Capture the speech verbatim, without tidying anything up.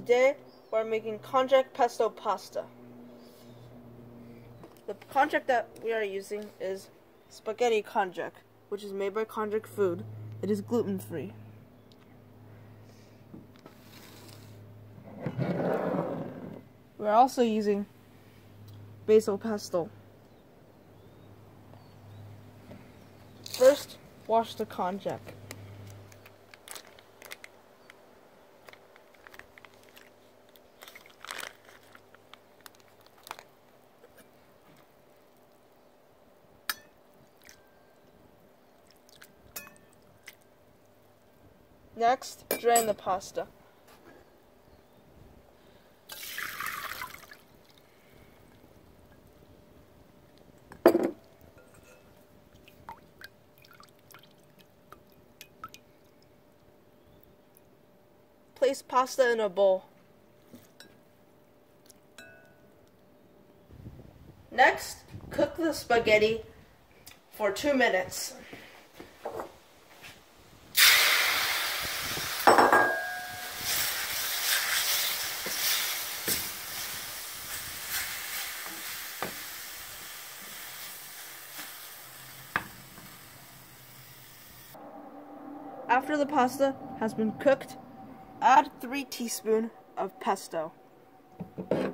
Today we're making Konjac pesto pasta. The konjac that we are using is spaghetti konjac, which is made by KonjacFoods. It is gluten free. We're also using basil pesto. First, wash the konjac. Next, drain the pasta. Place pasta in a bowl. Next, cook the spaghetti for two minutes. After the pasta has been cooked, add three teaspoons of pesto.